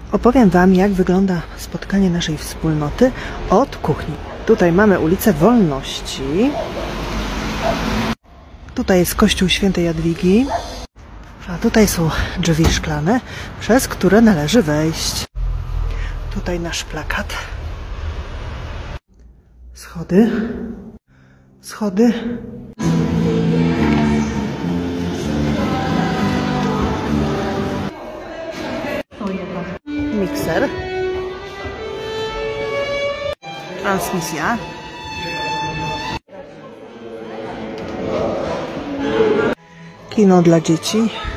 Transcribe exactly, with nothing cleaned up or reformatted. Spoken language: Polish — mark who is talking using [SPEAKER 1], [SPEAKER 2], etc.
[SPEAKER 1] Opowiem Wam, jak wygląda spotkanie naszej wspólnoty od kuchni. Tutaj mamy ulicę Wolności. Tutaj jest kościół Świętej Jadwigi. A tutaj są drzwi szklane, przez które należy wejść. Tutaj nasz plakat. Schody. Schody. Mikser. Transmisja. Kino dla dzieci.